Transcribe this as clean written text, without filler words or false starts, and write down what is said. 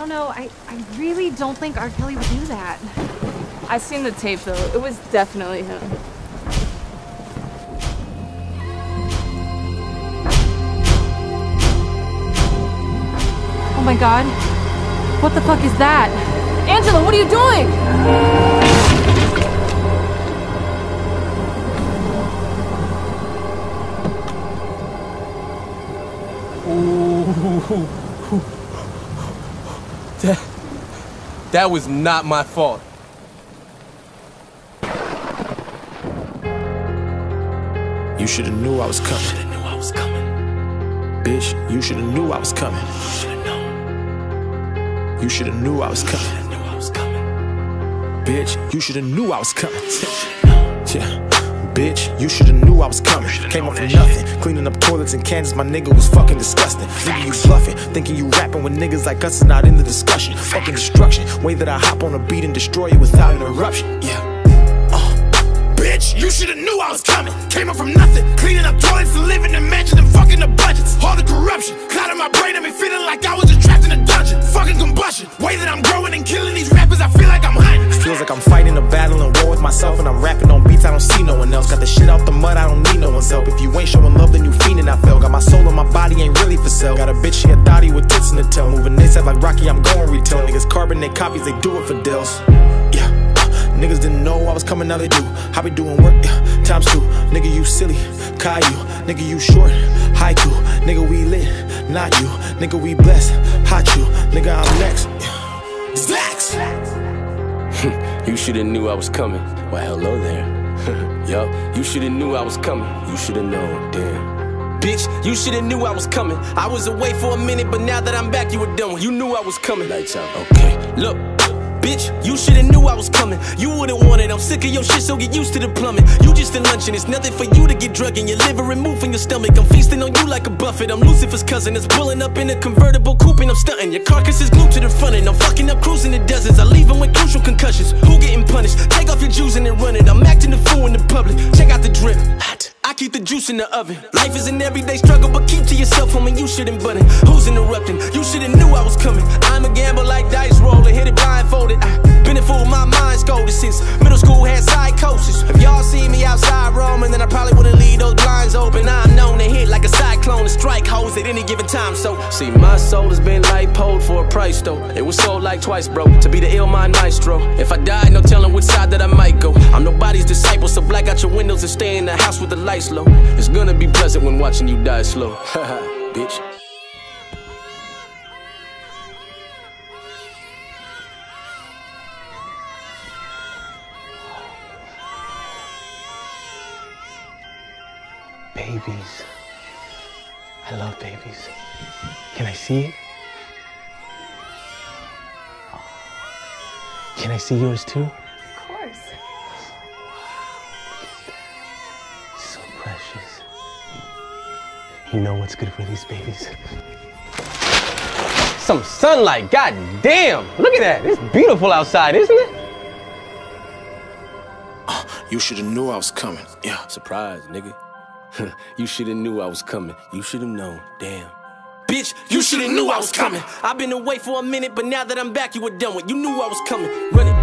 don't know. I really don't think R. Kelly would do that. I seen the tape though. It was definitely him. Oh my god. What the fuck is that? Angela, what are you doing? Ooh. That was not my fault. You should've knew I was coming. Bitch, you should've knew I was coming. You should've knew I was coming. Bitch, you should've knew I was coming. Yeah. Bitch, you should've knew I was coming. Came up from nothing, cleaning up toilets in Kansas. My nigga was fucking disgusting. Nigga, you bluffing, thinking you rapping when niggas like us is not in the discussion. Fucking destruction, way that I hop on a beat and destroy it without interruption. Yeah. Bitch, you should've knew I was coming. Came up from nothing, cleaning up toilets and living in mansions and fucking the budgets. All the corruption, clouding my brain, I me feeling like I was just trapped in a dungeon. Fucking combustion, way that I'm growing and killing these rappers, I feel like I'm hunting. Feels like I'm fighting a battle and war with myself, and I'm rapping on beats I don't see no one else. Got the shit out the mud, I don't need no one's help. If you ain't showing love, then you fiending, I feel. Got my soul and my body ain't really for sale. Got a bitch, she a thotty with tits in the tail. Moving they said like Rocky, I'm going retail. Niggas carbonate copies, they do it for deals. Yeah. Niggas didn't know I was coming, now they do. I be doing work, yeah, times two. Nigga, you silly, Caillou. Nigga, you short, haiku. Nigga, we lit, not you. Nigga, we blessed, hot you. Nigga, I'm next, yeah. Slacks. You shoulda knew I was coming. Well, hello there. Yup, you shoulda knew I was coming. You shoulda known, damn. Bitch, you shoulda knew I was coming. I was away for a minute, but now that I'm back, you were done. You knew I was coming. Lights out, okay. Look. Bitch, you shoulda knew I was coming. You wouldn't want it, I'm sick of your shit, so get used to the plumbing. You just a luncheon, it's nothing for you to get drug in your liver removed from your stomach. I'm feasting on you like a buffet. I'm Lucifer's cousin that's pulling up in a convertible coupe and I'm stunting. Your carcass is glued to the front and I'm fucking up cruising the dozens. I leave him with crucial concussions. Who getting punished? Take off your juice and then run it. I'm acting the fool in the public. Check out the drip. I keep the juice in the oven. Life is an everyday struggle, but keep to yourself, homie, you shouldn't button. Who's interrupting? You shoulda knew I was coming. I'm a gambler like dice roller, hit it blindfolded. Been a fool, my mind's golden since middle school, had psychosis. If y'all see me outside roaming, then I probably wouldn't leave those blinds open. I'm known to hit like a cyclone and strike hoes at any given time. So, see, my soul has been lipoed for a price though. It was sold like twice, bro, to be the ill mind maestro. If I die, no telling which side that I might go. I'm nobody's disciple, so black out your windows and stay in the house with the lights low. It's gonna be pleasant when watching you die slow. Haha, bitch. Babies. I love babies. Can I see it? Can I see yours too? Of course. So precious. You know what's good for these babies? Some sunlight, god damn! Look at that, it's beautiful outside, isn't it? You should've knew I was coming, yeah. Surprise, nigga. You shoulda knew I was coming. You shoulda known, damn. Bitch, you shoulda knew I was coming. I've been away for a minute, but now that I'm back, you were done with. You knew I was coming. Run it.